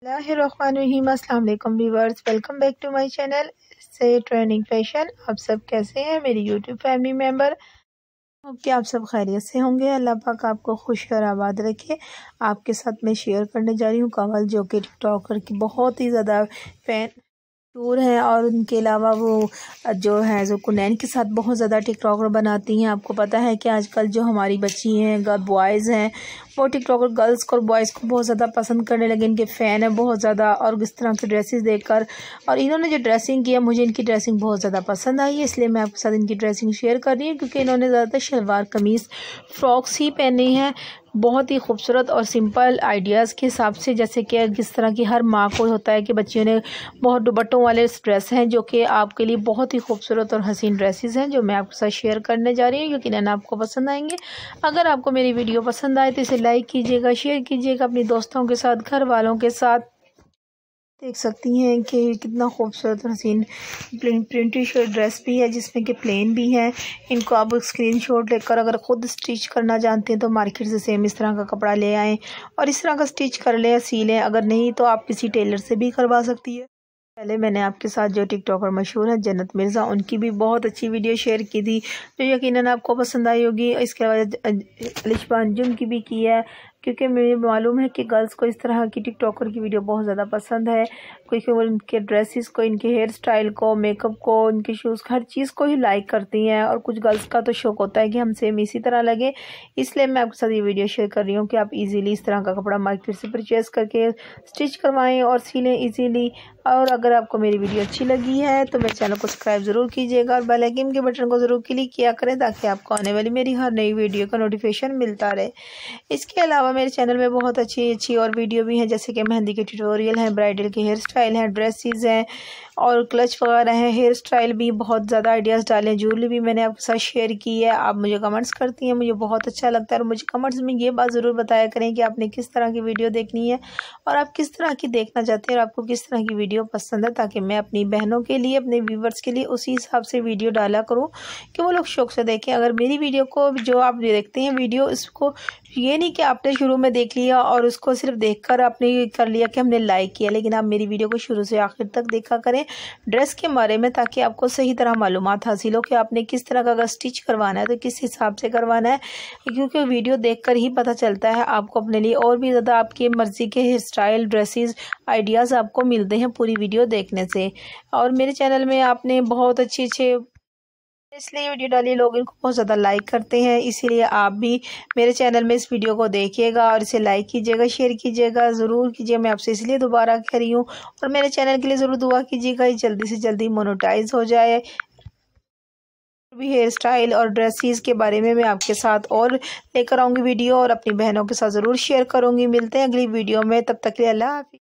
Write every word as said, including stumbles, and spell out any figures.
बिस्मिल्लाहिर्रहमानिर्रहीम। अस्सलाम वालेकुम viewers, welcome back to my channel से ट्रेंडिंग फैशन। आप सब कैसे हैं मेरी यूट्यूब फैमिली मेंबर? कि आप सब खैरियत से होंगे। अल्लाह पाक आपको खुश और आबाद रखे। आपके साथ मैं शेयर करने जा रही हूँ कवल, जो कि टिकटॉकर की बहुत ही ज़्यादा फैन टूर है और उनके अलावा वो जो है जो कुनैन के साथ बहुत ज़्यादा टिकटॉकर बनाती हैं। आपको पता है कि आजकल जो हमारी बच्ची हैं, बॉयज़ हैं, वो टिकटॉकर गर्ल्स को और बॉयज़ को बहुत ज़्यादा पसंद करने लगे। इनके फ़ैन है बहुत ज़्यादा, और इस तरह की ड्रेसेस देखकर और इन्होंने जो ड्रेसिंग की है, मुझे इनकी ड्रेसिंग बहुत ज़्यादा पसंद आई है, इसलिए मैं आपके साथ इनकी ड्रेसिंग शेयर कर रही हूँ। क्योंकि इन्होंने ज़्यादातर शलवार कमीज़ फ्रॉक्स ही पहनी हैं, बहुत ही खूबसूरत और सिंपल आइडियाज़ के हिसाब से। जैसे कि जिस तरह की हर माँ को होता है कि बच्चियों ने बहुत दुपट्टों वाले ड्रेस हैं, जो कि आपके लिए बहुत ही खूबसूरत और हसीन ड्रेसेस हैं, जो मैं आपके साथ शेयर करने जा रही हूँ। यकीनन आपको पसंद आएंगे। अगर आपको मेरी वीडियो पसंद आए तो इसे लाइक कीजिएगा, शेयर कीजिएगा अपने दोस्तों के साथ, घर वालों के साथ। देख सकती हैं कि कितना खूबसूरत हसीन प्रिंटी शर्ट ड्रेस भी है, जिसमें कि प्लेन भी है। इनको आप स्क्रीनशॉट लेकर अगर ख़ुद स्टिच करना जानते हैं तो मार्केट से सेम इस तरह का कपड़ा ले आएँ और इस तरह का स्टिच कर लें, सी लें। अगर नहीं तो आप किसी टेलर से भी करवा सकती है। पहले मैंने आपके साथ जो टिकटॉकर मशहूर है जन्नत मिर्ज़ा, उनकी भी बहुत अच्छी वीडियो शेयर की थी, जो यकीनन आपको पसंद आई होगी। इसके अलावा अलिशा अंजुम की भी की है, क्योंकि मुझे मालूम है कि गर्ल्स को इस तरह की टिकटॉकर की वीडियो बहुत ज़्यादा पसंद है। क्योंकि वो इनके ड्रेसेस को, इनके हेयर स्टाइल को, मेकअप को, इनके शूज़, हर चीज़ को ही लाइक करती हैं। और कुछ गर्ल्स का तो शौक होता है कि हम सेम इसी तरह लगे, इसलिए मैं आपके साथ ये वीडियो शेयर कर रही हूँ कि आप इजीली इस तरह का कपड़ा मार्केट से परचेज़ करके स्टिच करवाएँ और सिलें ईजीली। और अगर आपको मेरी वीडियो अच्छी लगी है तो मेरे चैनल को सब्सक्राइब ज़रूर कीजिएगा और बेल आइकन के बटन को ज़रूर क्लिक किया करें, ताकि आपको आने वाली मेरी हर नई वीडियो का नोटिफिकेशन मिलता रहे। इसके अलावा मेरे चैनल में बहुत अच्छी अच्छी और वीडियो भी हैं, जैसे कि मेहंदी के ट्यूटोरियल हैं, ब्राइडल के हेयर स्टाइल हैं, ड्रेसेस हैं और क्लच वगैरह हैं। हेयर स्टाइल भी बहुत ज़्यादा आइडियाज़ डाले हैं, ज्वेलरी भी मैंने आपके साथ शेयर की है। आप मुझे कमेंट्स करती हैं, मुझे बहुत अच्छा लगता है। और मुझे कमेंट्स में ये बात ज़रूर बताया करें कि आपने किस तरह की वीडियो देखनी है और आप किस तरह की देखना चाहते हैं और आपको किस तरह की वीडियो पसंद है, ताकि मैं अपनी बहनों के लिए, अपने व्यूवर्स के लिए उसी हिसाब से वीडियो डाला करूं कि वो लोग शौक से देखें। अगर मेरी वीडियो को जो आप देखते हैं वीडियो, इसको ये नहीं कि आपने शुरू में देख लिया और उसको सिर्फ देखकर आपने कर लिया कि हमने लाइक किया, लेकिन आप मेरी वीडियो को शुरू से आखिर तक देखा करें ड्रेस के बारे में, ताकि आपको सही तरह मालूमात हासिल हो कि आपने किस तरह का अगर स्टिच करवाना है तो किस हिसाब से करवाना है। क्योंकि वीडियो देखकर ही पता चलता है आपको अपने लिए, और भी ज़्यादा आपकी मर्ज़ी के हेयर स्टाइल, ड्रेसेस, आइडियाज़ आपको मिलते हैं पूरी वीडियो देखने से। और मेरे चैनल में आपने बहुत अच्छे अच्छे इसलिए वीडियो डाली, लोग इनको बहुत ज़्यादा लाइक करते हैं, इसीलिए आप भी मेरे चैनल में इस वीडियो को देखिएगा और इसे लाइक कीजिएगा, शेयर कीजिएगा, ज़रूर कीजिए। मैं आपसे इसलिए दोबारा कह रही हूँ, और मेरे चैनल के लिए ज़रूर दुआ कीजिएगा जल्दी से जल्दी मोनेटाइज हो जाए। भी हेयर स्टाइल और ड्रेसेस के बारे में मैं आपके साथ और लेकर आऊँगी वीडियो, और अपनी बहनों के साथ ज़रूर शेयर करूँगी। मिलते हैं अगली वीडियो में, तब तक के लिए अल्लाह हाफ़िज़।